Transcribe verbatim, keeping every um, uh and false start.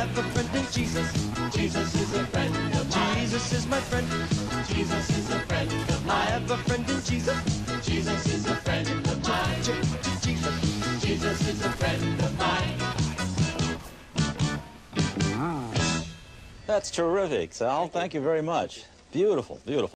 have a friend in Jesus. Jesus is a friend of mine. Jesus is my friend. Jesus is a friend of I mine. have a friend in Jesus. Jesus is a friend of mine. Jesus. Jesus is a friend of mine. That's terrific, Sal. Thank you very much. Beautiful, beautiful.